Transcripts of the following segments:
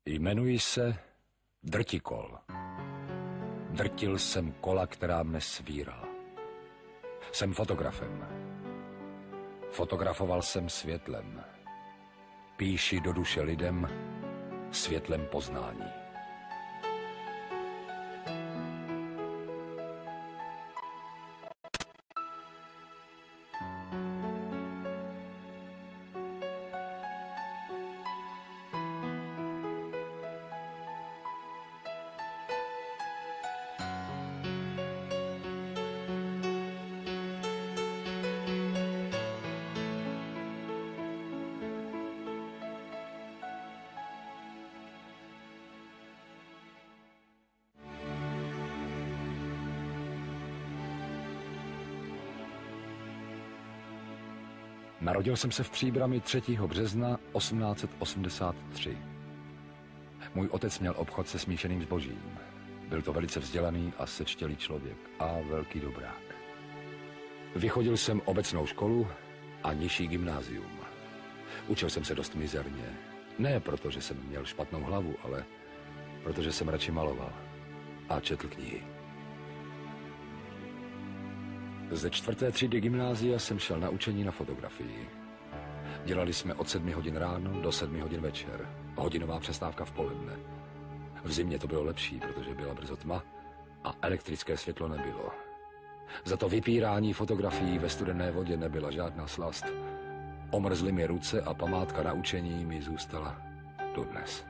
Jmenuji se Drtikol. Drtil jsem kola, která mne svírala. Jsem fotografem. Fotografoval jsem světlem. Píši do duše lidem světlem poznání. Narodil jsem se v Příbrami 3. března 1883. Můj otec měl obchod se smíšeným zbožím. Byl to velice vzdělaný a sečtělý člověk a velký dobrák. Vychodil jsem obecnou školu a nižší gymnázium. Učil jsem se dost mizerně. Ne proto, že jsem měl špatnou hlavu, ale protože jsem radši maloval a četl knihy. Ze 4. třídy gymnázia jsem šel na učení na fotografii. Dělali jsme od 7 hodin ráno do 7 hodin večer. Hodinová přestávka v poledne. V zimě to bylo lepší, protože byla brzo tma a elektrické světlo nebylo. Za to vypírání fotografií ve studené vodě nebyla žádná slast. Omrzly mi ruce a památka na učení mi zůstala dodnes.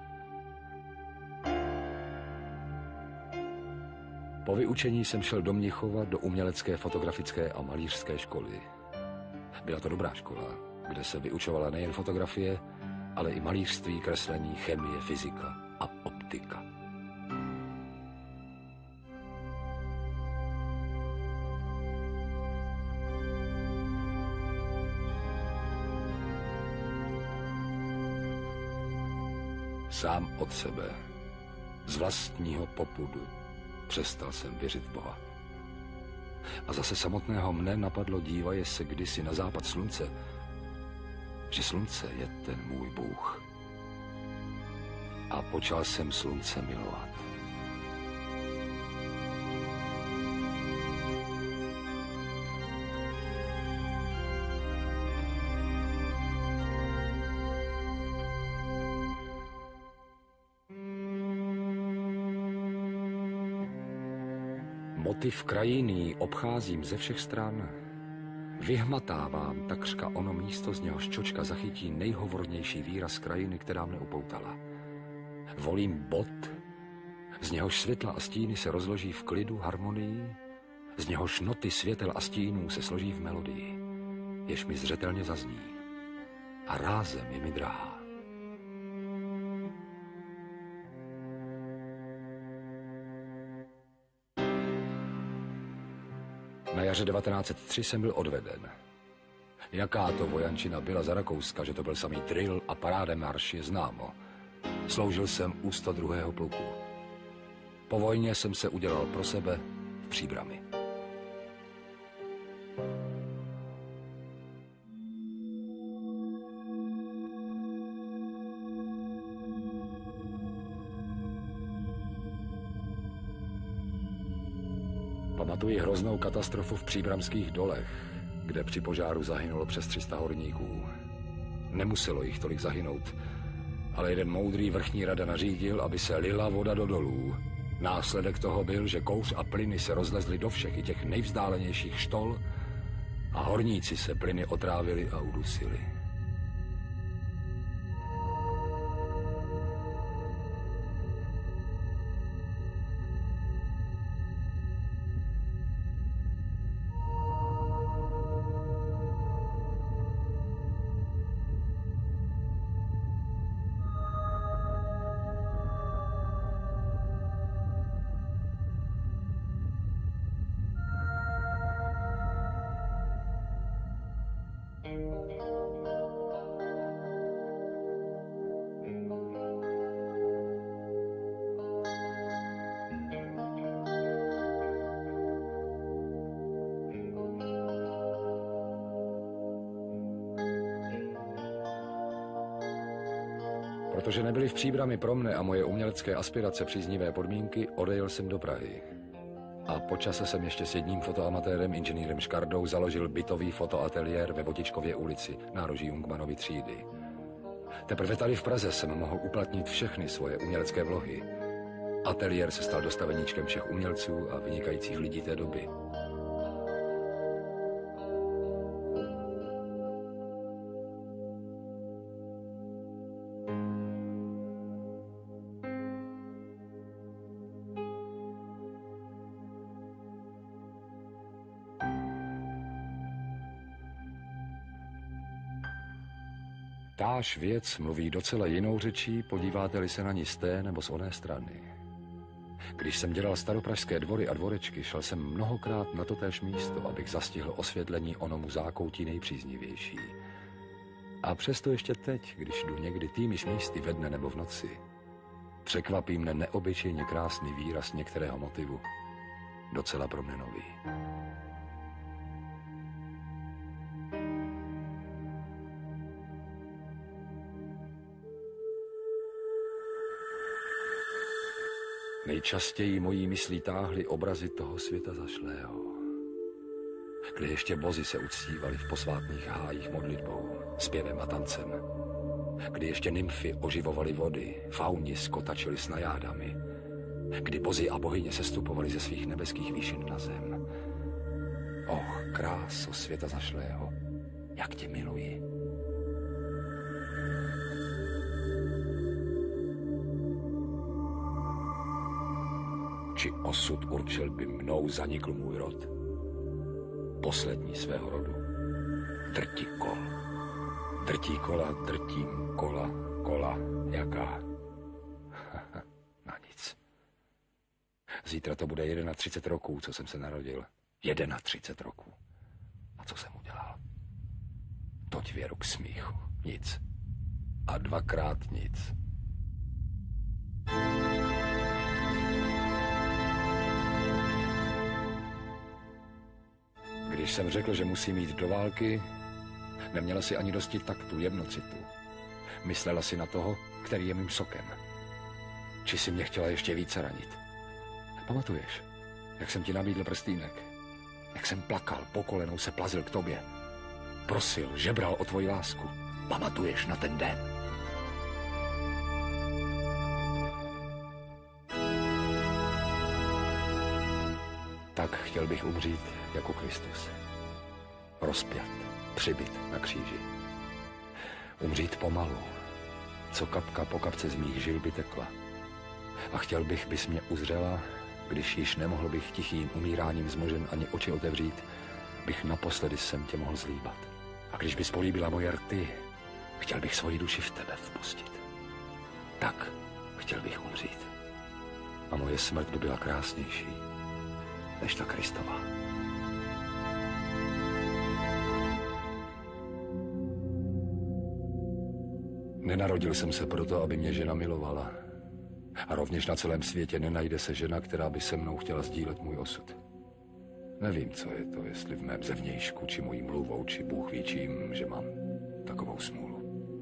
Po vyučení jsem šel do Mnichova do umělecké, fotografické a malířské školy. Byla to dobrá škola, kde se vyučovala nejen fotografie, ale i malířství, kreslení, chemie, fyzika a optika. Sám od sebe, z vlastního popudu, přestal jsem věřit v Boha. A zase samotného mne napadlo, dívaje se kdysi na západ slunce, že slunce je ten můj Bůh. A počal jsem slunce milovat. Motiv krajiny obcházím ze všech stran. Vyhmatávám takřka ono místo, z něhož čočka zachytí nejhovornější výraz krajiny, která mne upoutala. Volím bod, z něhož světla a stíny se rozloží v klidu, harmonii, z něhož noty světel a stínů se složí v melodii, jež mi zřetelně zazní a rázem je mi drahá. Na jaře 1903 jsem byl odveden. Jaká to vojančina byla za Rakouska, že to byl samý drill a parádemarš, je známo. Sloužil jsem u 102. pluku. Po vojně jsem se udělal pro sebe v Příbrami. Pamatuji hroznou katastrofu v Příbramských dolech, kde při požáru zahynulo přes 300 horníků. Nemuselo jich tolik zahynout, ale jeden moudrý vrchní rada nařídil, aby se lila voda do dolů. Následek toho byl, že kouř a plyny se rozlezly do všech i těch nejvzdálenějších štol a horníci se plyny otrávili a udusili. Protože nebyly v Příbrami pro mne a moje umělecké aspirace příznivé podmínky, odejel jsem do Prahy. A po čase jsem ještě s jedním fotoamatérem, inženýrem Škardou, založil bytový fotoateliér ve Votičkově ulici, nároží Jungmannovy třídy. Teprve tady v Praze jsem mohl uplatnit všechny svoje umělecké vlohy. Ateliér se stal dostaveníčkem všech umělců a vynikajících lidí té doby. Táž věc mluví docela jinou řečí, podíváte-li se na ní z té nebo z oné strany. Když jsem dělal staropražské dvory a dvorečky, šel jsem mnohokrát na totéž místo, abych zastihl osvětlení onomu zákoutí nejpříznivější. A přesto ještě teď, když jdu někdy týmiž místy ve dne nebo v noci, překvapí mne neobyčejně krásný výraz některého motivu, docela pro mne nový. Nejčastěji mojí myslí táhly obrazy toho světa zašlého, kde ještě bozy se uctívali v posvátných hájích modlitbou, zpěvem a tancem, kdy ještě nymfy oživovaly vody, fauni skotačili s najádami, kdy bozy a bohyně sestupovali ze svých nebeských výšin na zem. Och, kráso světa zašlého, jak tě miluji. Či osud určil by mnou zanikl můj rod, poslední svého rodu. Drtí kol. Drtí kola, drtím kola, kola, jaká? Na nic. Zítra to bude 31 roků, co jsem se narodil. 31 roků. A co jsem udělal? Toť věru k smíchu. Nic. A dvakrát nic. Když jsem řekl, že musím jít do války, neměla si ani dosti taktu, jemnocitu. Myslela si na toho, který je mým sokem. Či si mě chtěla ještě více ranit. Pamatuješ, jak jsem ti nabídl prstýnek? Jak jsem plakal, po kolenou se plazil k tobě. Prosil, žebral o tvoji lásku. Pamatuješ na ten den? Tak chtěl bych umřít jako Kristus. Rozpjat, přibyt na kříži. Umřít pomalu, co kapka po kapce z mých žil by tekla. A chtěl bych, bys mě uzřela, když již nemohl bych tichým umíráním zmožen ani oči otevřít, bych naposledy sem tě mohl zlíbat. A když bys políbila moje rty, chtěl bych svoji duši v tebe vpustit. Tak chtěl bych umřít. A moje smrt by byla krásnější než ta Kristova. Nenarodil jsem se proto, aby mě žena milovala. A rovněž na celém světě nenajde se žena, která by se mnou chtěla sdílet můj osud. Nevím, co je to, jestli v mém zevnějšku, či mojí mluvou, či Bůh ví čím, že mám takovou smůlu.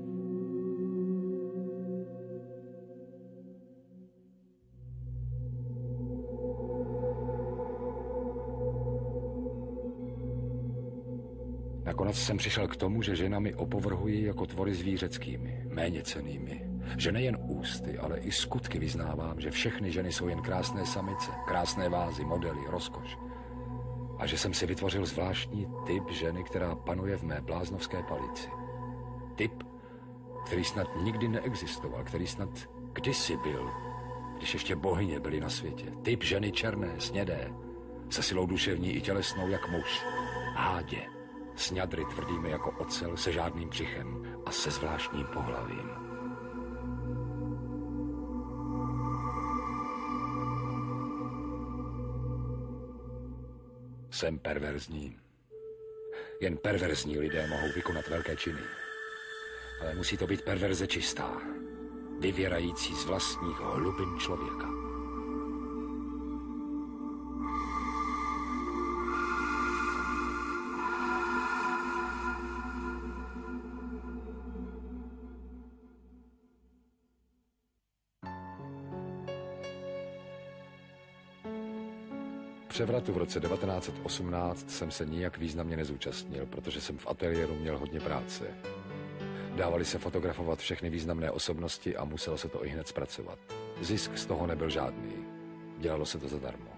Nakonec jsem přišel k tomu, že ženami opovrhují jako tvory zvířeckými, méněcennými. Že nejen ústy, ale i skutky vyznávám, že všechny ženy jsou jen krásné samice, krásné vázy, modely, rozkoš. A že jsem si vytvořil zvláštní typ ženy, která panuje v mé bláznovské palici. Typ, který snad nikdy neexistoval, který snad kdysi byl, když ještě bohyně byly na světě. Typ ženy černé, snědé, se silou duševní i tělesnou jak muž. Hádě, s ňadry tvrdými jako ocel, se žádným břichem a se zvláštním pohlavím. Jsem perverzní. Jen perverzní lidé mohou vykonat velké činy. Ale musí to být perverze čistá, vyvěrající z vlastních hlubin člověka. převratu v roce 1918 jsem se nijak významně nezúčastnil, protože jsem v ateliéru měl hodně práce. Dávali se fotografovat všechny významné osobnosti a muselo se to i hned zpracovat. Zisk z toho nebyl žádný. Dělalo se to zadarmo.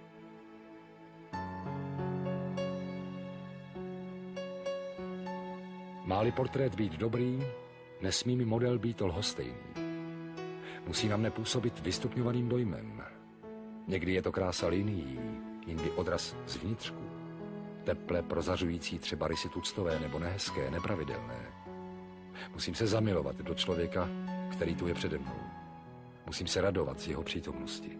Má-li portrét být dobrý, nesmí mi model být lhostejný. Musí na mne působit vystupňovaným dojmem. Někdy je to krása linií, jindy odraz zvnitřku. Teple prozařující třeba rysy tuctové nebo nehezké, nepravidelné. Musím se zamilovat do člověka, který tu je přede mnou. Musím se radovat z jeho přítomnosti.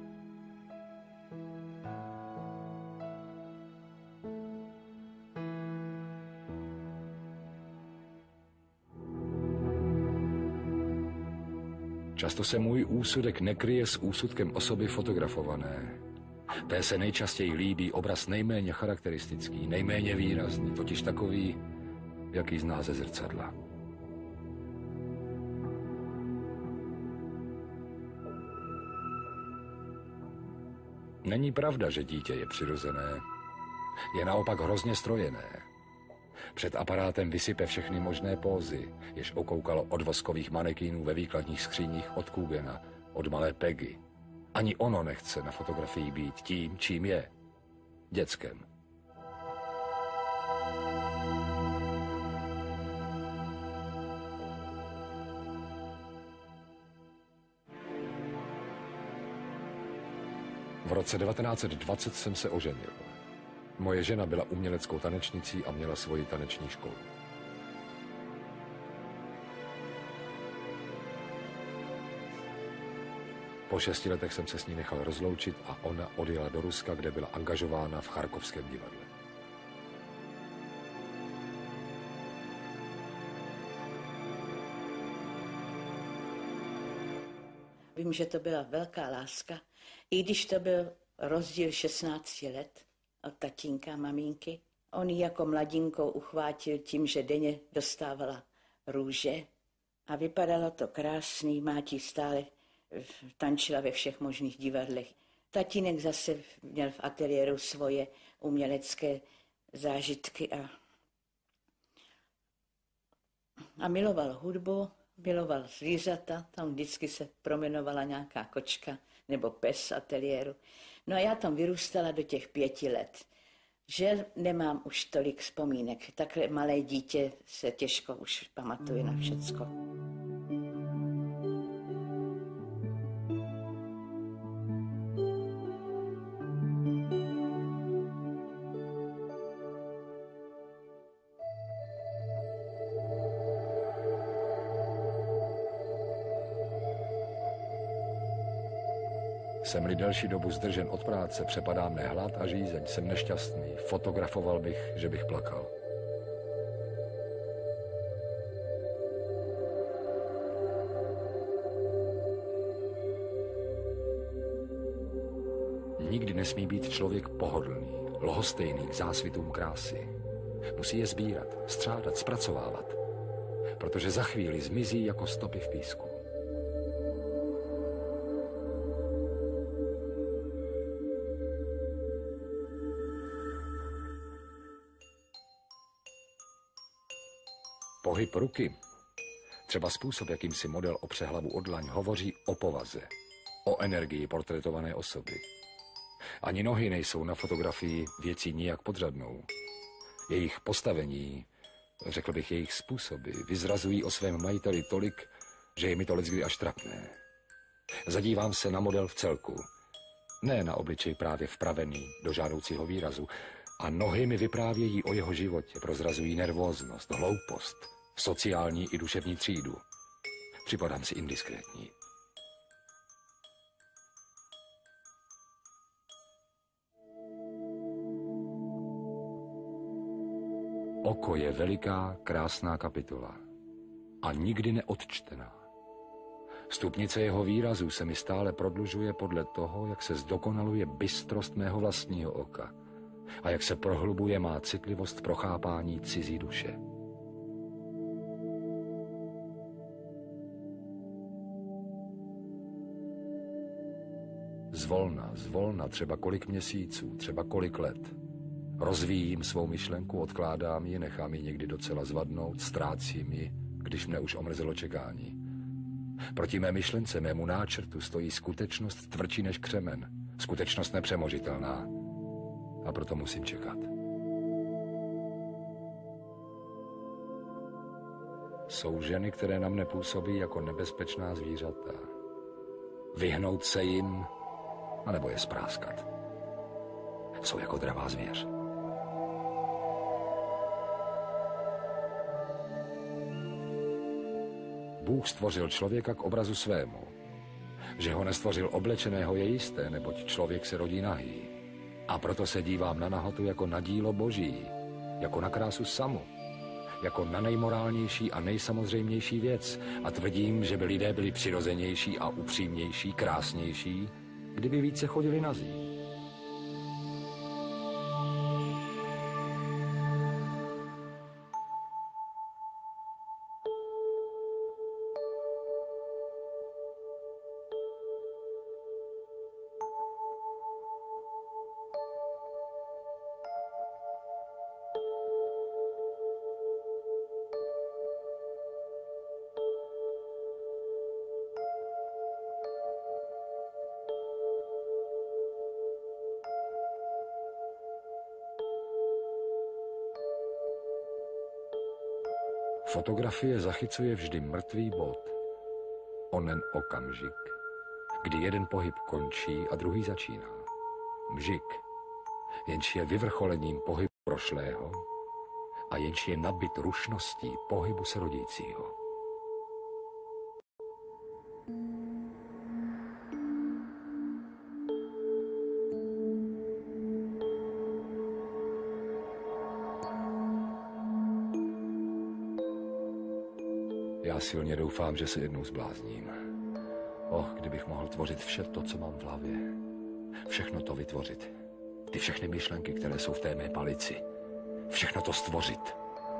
Často se můj úsudek nekryje s úsudkem osoby fotografované. Té se nejčastěji líbí obraz nejméně charakteristický, nejméně výrazný, totiž takový, jaký zná ze zrcadla. Není pravda, že dítě je přirozené. Je naopak hrozně strojené. Před aparátem vysype všechny možné pózy, jež okoukalo od voskových manekínů ve výkladních skříních od Kugena, od malé Peggy. Ani ono nechce na fotografii být tím, čím je. Děckem. V roce 1920 jsem se oženil. Moje žena byla uměleckou tanečnicí a měla svoji taneční školu. Po 6 letech jsem se s ní nechal rozloučit a ona odjela do Ruska, kde byla angažována v Charkovském divadle. Vím, že to byla velká láska, i když to byl rozdíl 16 let od tatínka a maminky. On ji jako mladinkou uchvátil tím, že denně dostávala růže a vypadalo to krásný, máti stále tančila ve všech možných divadlech. Tatínek zase měl v ateliéru svoje umělecké zážitky a miloval hudbu, miloval zvířata, tam vždycky se promenovala nějaká kočka nebo pes ateliéru. No a já tam vyrůstala do těch 5 let. Že nemám už tolik vzpomínek. Takhle malé dítě se těžko už pamatuje na všecko. Jsem-li delší dobu zdržen od práce, přepadá mne hlad a žízeň, jsem nešťastný. Fotografoval bych, že bych plakal. Nikdy nesmí být člověk pohodlný, lhostejný k zásvitům krásy. Musí je sbírat, střádat, zpracovávat, protože za chvíli zmizí jako stopy v písku. Pohyb ruky, třeba způsob, jakým si model opře hlavu o dlaň, hovoří o povaze, o energii portrétované osoby. Ani nohy nejsou na fotografii věcí nijak podřadnou. Jejich postavení, řekl bych jejich způsoby, vyzrazují o svém majiteli tolik, že je mi to leckdy až trapné. Zadívám se na model v celku, ne na obličej právě vpravený do žádoucího výrazu, a nohy mi vyprávějí o jeho životě, prozrazují nervóznost, hloupost, sociální i duševní třídu. Připadám si indiskrétní. Oko je veliká, krásná kapitola a nikdy neodčtená. Stupnice jeho výrazů se mi stále prodlužuje podle toho, jak se zdokonaluje bystrost mého vlastního oka a jak se prohlubuje má citlivost pro chápání cizí duše. Zvolna, třeba kolik měsíců, třeba kolik let. Rozvíjím svou myšlenku, odkládám ji, nechám ji někdy docela zvadnout, ztrácím ji, když mne už omrzelo čekání. Proti mé myšlence, mému náčrtu stojí skutečnost tvrdší než křemen, skutečnost nepřemožitelná. A proto musím čekat. Jsou ženy, které na mne působí jako nebezpečná zvířata. Vyhnout se jim, anebo je spráskat. Jsou jako dravá zvěř. Bůh stvořil člověka k obrazu svému. Že ho nestvořil oblečeného je jisté, neboť člověk se rodí nahý. A proto se dívám na nahotu jako na dílo boží, jako na krásu samu, jako na nejmorálnější a nejsamozřejmější věc a tvrdím, že by lidé byli přirozenější a upřímnější, krásnější, kdyby více chodili nazí. Fotografie zachycuje vždy mrtvý bod. Onen okamžik, kdy jeden pohyb končí a druhý začíná. Mžik, jenž je vyvrcholením pohybu prošlého a jenž je nabit rušností pohybu se rodícího. Já silně doufám, že se jednou zblázním. Kdybych mohl tvořit vše to, co mám v hlavě. Všechno to vytvořit. Ty všechny myšlenky, které jsou v té mé palici. Všechno to stvořit.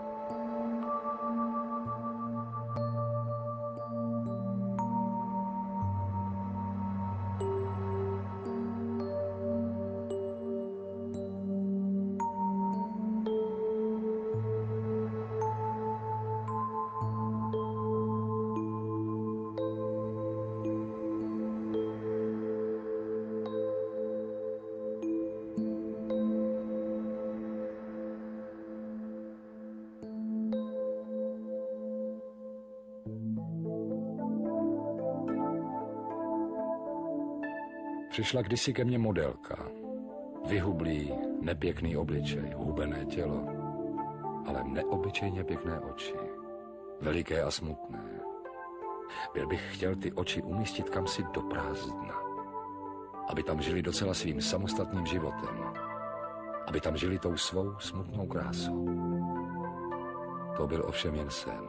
Přišla kdysi ke mně modelka. Vyhublý, nepěkný obličej, hubené tělo, ale neobyčejně pěkné oči. Veliké a smutné. Byl bych chtěl ty oči umístit kamsi do prázdna. Aby tam žili docela svým samostatným životem. Aby tam žili tou svou smutnou krásou. To byl ovšem jen sen.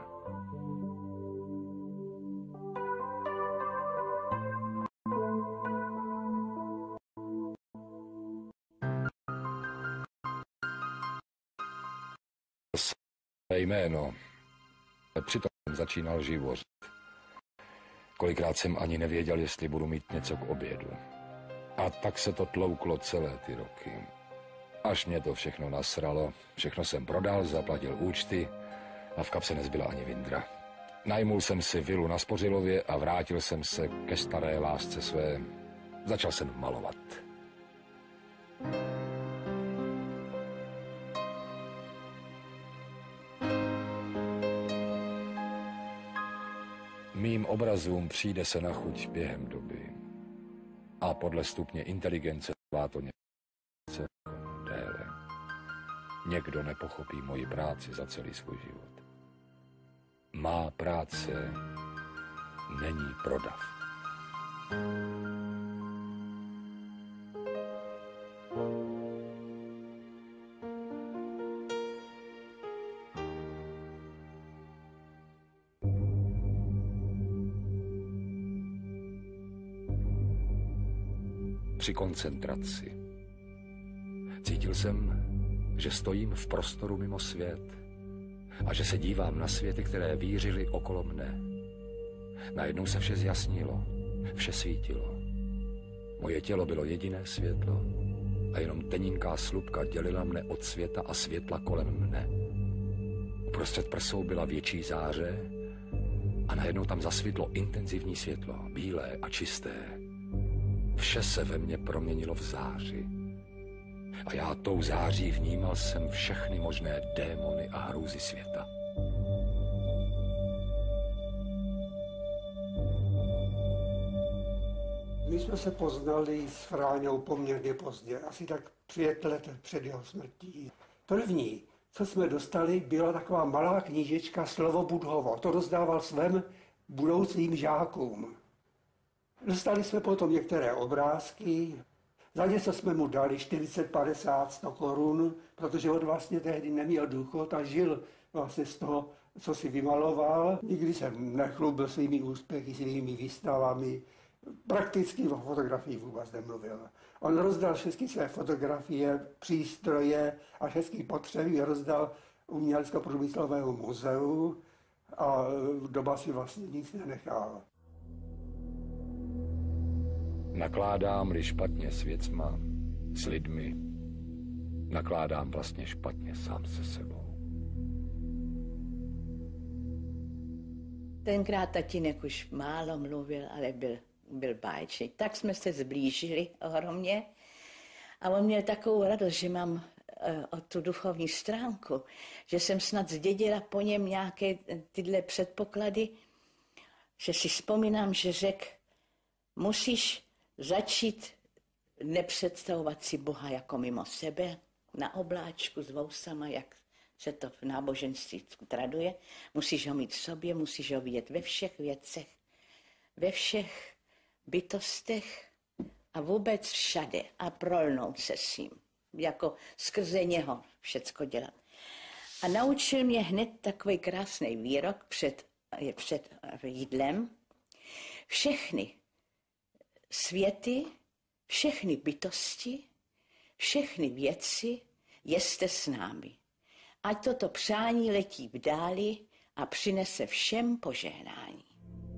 Jméno. Přitom začínal živořit. Kolikrát jsem ani nevěděl, jestli budu mít něco k obědu. A tak se to tlouklo celé ty roky. Až mě to všechno nasralo, všechno jsem prodal, zaplatil účty a v kapse nezbyla ani vindra. Najmul jsem si vilu na Spořilově a vrátil jsem se ke staré lásce své. Začal jsem malovat. Mým obrazům přijde se na chuť během doby. A podle stupně inteligence trvá to něco déle. Někdo nepochopí moji práci za celý svůj život. Má práce není prodav. Při koncentraci. Cítil jsem, že stojím v prostoru mimo svět a že se dívám na světy, které vířily okolo mne. Najednou se vše zjasnilo, vše svítilo. Moje tělo bylo jediné světlo a jenom teninká slupka dělila mne od světa a světla kolem mne. Uprostřed prsou byla větší záře a najednou tam zasvítlo intenzivní světlo, bílé a čisté. Vše se ve mně proměnilo v záři. A já tou září vnímal jsem všechny možné démony a hrůzy světa. My jsme se poznali s Fráňou poměrně pozdě, asi tak 5 let před jeho smrtí. První, co jsme dostali, byla taková malá knížečka Slovo Budhovo. To rozdával svým budoucím žákům. Dostali jsme potom některé obrázky, za něco jsme mu dali 40, 50, 100 korun, protože on vlastně tehdy neměl důchod a žil vlastně z toho, co si vymaloval. Nikdy jsem nechlubil svými úspěchy, svými výstavami. Prakticky o fotografii vůbec nemluvil. On rozdal všechny své fotografie, přístroje a všechny potřeby rozdal Umělecko-průmyslovému muzeu a doma si vlastně nic nenechal. Nakládám-li špatně s věcma, s lidmi, nakládám vlastně špatně sám se sebou. Tenkrát tatínek už málo mluvil, ale byl báječný. Tak jsme se zblížili ohromně a on měl takovou radost, že mám o tu duchovní stránku, že jsem snad zdědila po něm nějaké tyhle předpoklady, že si vzpomínám, že řekl, musíš začít nepředstavovat si Boha jako mimo sebe, na obláčku s vousama, jak se to v náboženství traduje. Musíš ho mít v sobě, musíš ho vidět ve všech věcech, ve všech bytostech a vůbec všade a prolnout se s ním, jako skrze něho všecko dělat. A naučil mě hned takový krásný výrok před jídlem. Všechny světy, všechny bytosti, všechny věci jeste s námi. Ať toto přání letí v dáli a přinese všem požehnání.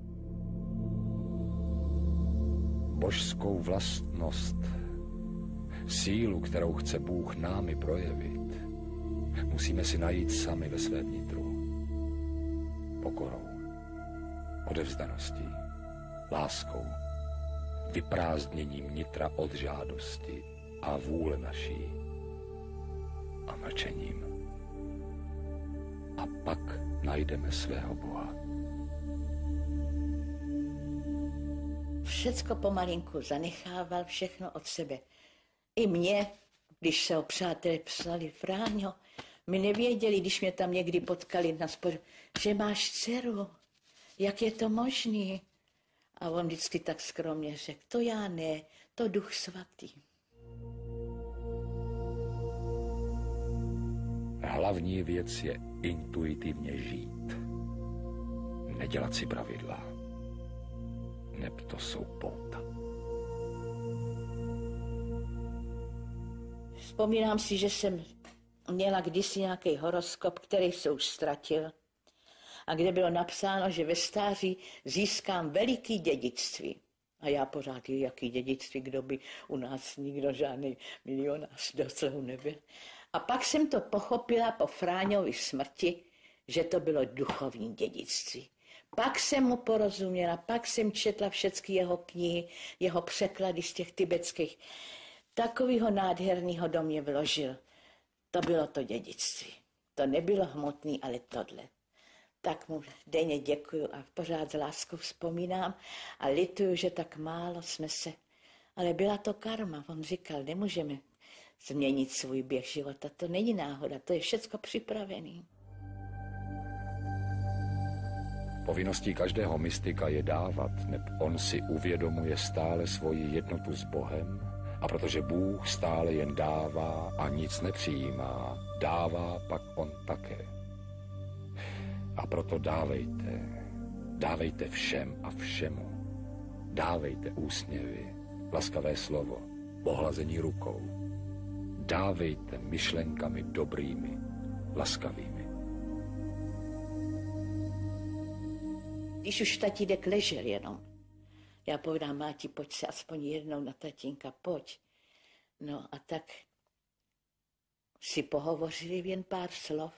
Božskou vlastnost, sílu, kterou chce Bůh námi projevit, musíme si najít sami ve svém nitru. Pokorou, odevzdaností, láskou, vyprázdněním nitra od žádosti a vůle naší a mlčením. A pak najdeme svého Boha. Všecko pomalinku zanechával, všechno od sebe. I mě, když se ho přátelé psali, Fráňo, my nevěděli, když mě tam někdy potkali na sporu, že máš dceru, jak je to možný? A on vždycky tak skromně řekl, to já ne, to Duch Svatý. Hlavní věc je intuitivně žít. Nedělat si pravidla. Neb to jsou pouta. Vzpomínám si, že jsem měla kdysi nějaký horoskop, který se už ztratil. A kde bylo napsáno, že ve stáří získám veliký dědictví. A já pořád, jaký dědictví, kdo by u nás nikdo žádný milionář doslova nebyl. A pak jsem to pochopila po Fráňovi smrti, že to bylo duchovní dědictví. Pak jsem mu porozuměla, pak jsem četla všechny jeho knihy, jeho překlady z těch tibetských. Takovýho nádherného do mě vložil. To bylo to dědictví. To nebylo hmotný, ale tohle. Tak mu denně děkuju a pořád s láskou vzpomínám a lituju, že tak málo jsme se. Ale byla to karma, on říkal, nemůžeme změnit svůj běh života, to není náhoda, to je všecko připravené. Povinností každého mystika je dávat, neb on si uvědomuje stále svoji jednotu s Bohem a protože Bůh stále jen dává a nic nepřijímá, dává pak on také. A proto dávejte všem a všemu. Dávejte úsměvy, laskavé slovo, pohlazení rukou. Dávejte myšlenkami dobrými, laskavými. Když už tatínek ležel jenom, Já povídám, Máti, pojď se aspoň jednou na tatínka, pojď. No a tak si pohovořili jen pár slov.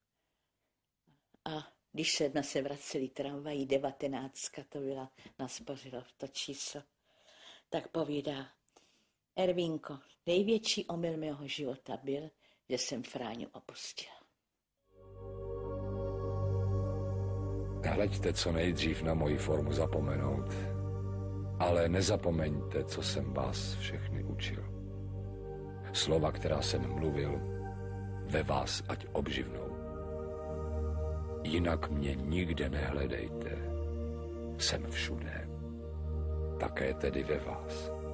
A když jsme se vraceli tramvají, 19, to byla, nás pořilo to číslo, tak povídá, Ervínko, největší omyl mého života byl, že jsem Fráňu opustila. Hleďte co nejdřív na moji formu zapomenout, ale nezapomeňte, co jsem vás všechny učil. Slova, která jsem mluvil, ve vás ať obživnou. Jinak mě nikde nehledejte. Jsem všude, také tedy ve vás.